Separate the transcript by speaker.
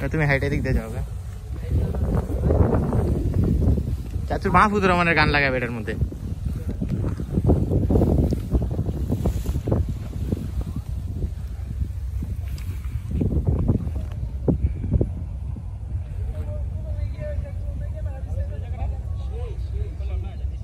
Speaker 1: তুমি হাইটে দিক দিয়ে যাও চাচুর বাঁ ফুতুরা মানে গান লাগাবে এটার মধ্যে।